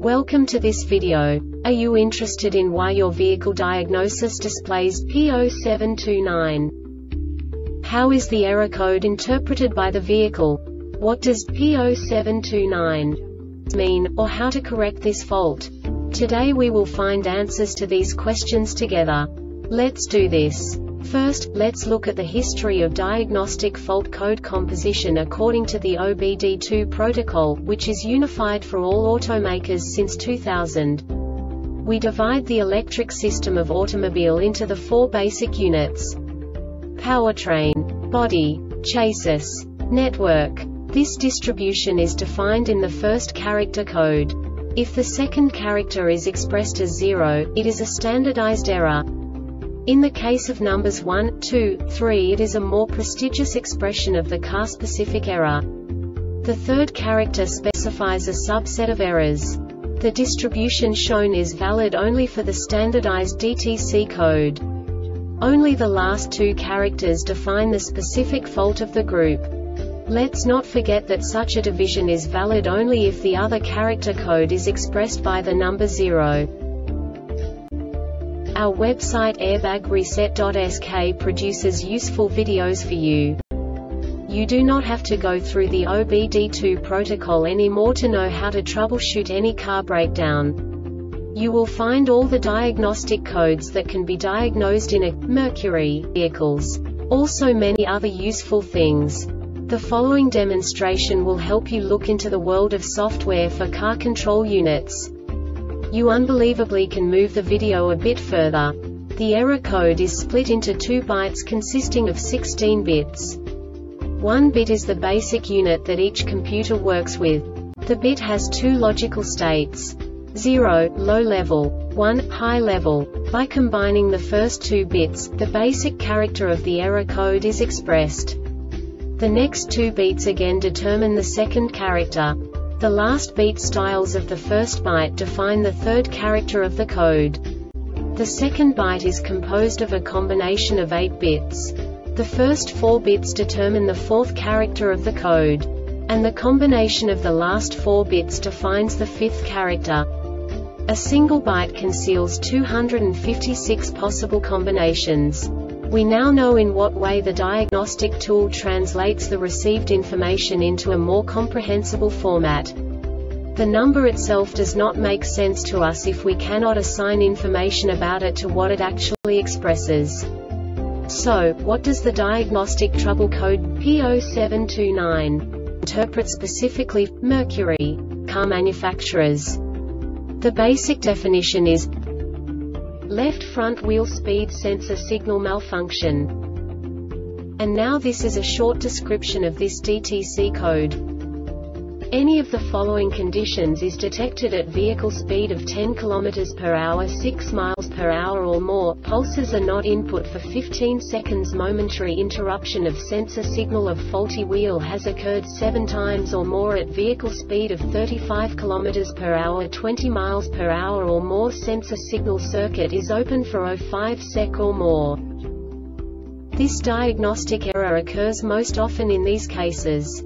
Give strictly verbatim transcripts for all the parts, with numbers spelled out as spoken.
Welcome to this video. Are you interested in why your vehicle diagnosis displays P zero seven two nine? How is the error code interpreted by the vehicle? What does P zero seven two nine mean, or how to correct this fault? Today we will find answers to these questions together. Let's do this. First, let's look at the history of diagnostic fault code composition according to the O B D two protocol, which is unified for all automakers since two thousand. We divide the electric system of automobile into the four basic units: powertrain, body, chassis, network. This distribution is defined in the first character code. If the second character is expressed as zero, it is a standardized error. In the case of numbers one, two, three, it is a more prestigious expression of the car-specific error. The third character specifies a subset of errors. The distribution shown is valid only for the standardized D T C code. Only the last two characters define the specific fault of the group. Let's not forget that such a division is valid only if the other character code is expressed by the number zero. Our website airbag reset dot S K produces useful videos for you. You do not have to go through the O B D two protocol anymore to know how to troubleshoot any car breakdown. You will find all the diagnostic codes that can be diagnosed in a Mercury vehicles. Also many other useful things. The following demonstration will help you look into the world of software for car control units. You unbelievably can move the video a bit further. The error code is split into two bytes consisting of sixteen bits. One bit is the basic unit that each computer works with. The bit has two logical states: zero, low level, one, high level. By combining the first two bits, the basic character of the error code is expressed. The next two bits again determine the second character. The last beat styles of the first byte define the third character of the code. The second byte is composed of a combination of eight bits. The first four bits determine the fourth character of the code. And the combination of the last four bits defines the fifth character. A single byte conceals two hundred fifty-six possible combinations. We now know in what way the diagnostic tool translates the received information into a more comprehensible format. The number itself does not make sense to us if we cannot assign information about it to what it actually expresses. So, what does the diagnostic trouble code P zero seven two nine interpret specifically for Mercury car manufacturers? The basic definition is left front wheel speed sensor signal malfunction. And now this is a short description of this D T C code. Any of the following conditions is detected at vehicle speed of ten kilometers per hour, six miles per hour or more. Pulses are not input for fifteen seconds. Momentary interruption of sensor signal of faulty wheel has occurred seven times or more at vehicle speed of thirty-five kilometers per hour, twenty miles per hour or more. Sensor signal circuit is open for oh five seconds or more. This diagnostic error occurs most often in these cases: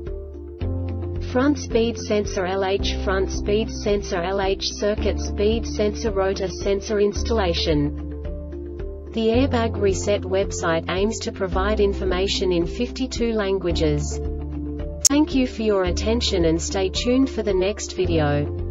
front speed sensor L H, front speed sensor L H, circuit speed sensor, rotor sensor installation. The Airbag Reset website aims to provide information in fifty-two languages. Thank you for your attention and stay tuned for the next video.